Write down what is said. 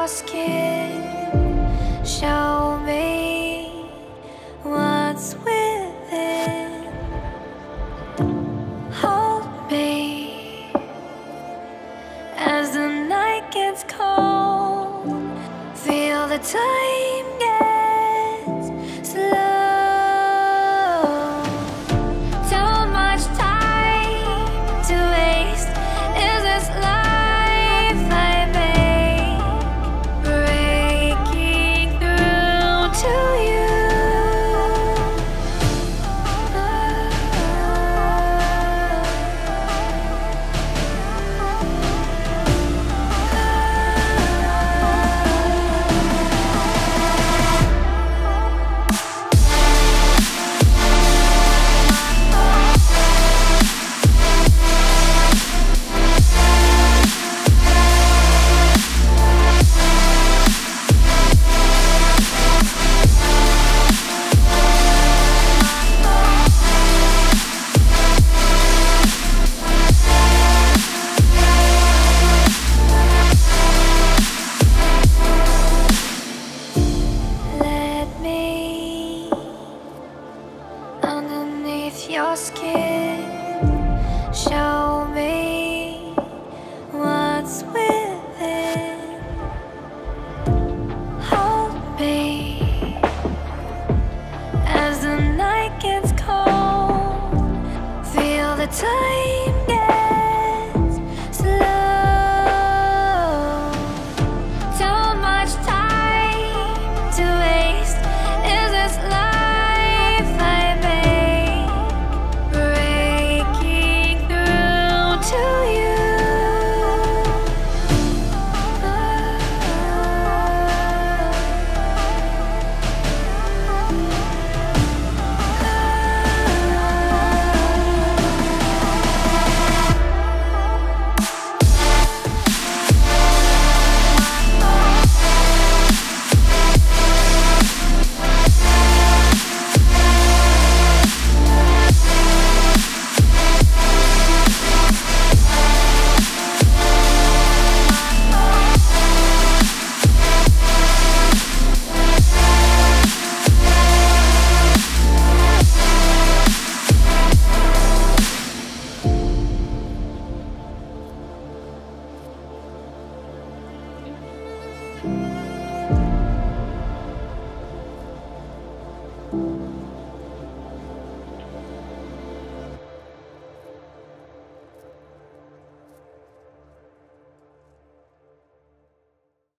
your skin. Show me what's within. Hold me as the night gets cold. Feel the time gets slow. Too much time to waste. Is this life I make? Breaking through to you. Underneath your skin, show me what's within. Hold me as the night gets cold. Feel the time gets slow. Too much time to waste. Is this life I make? Breaking through to you. Thank you.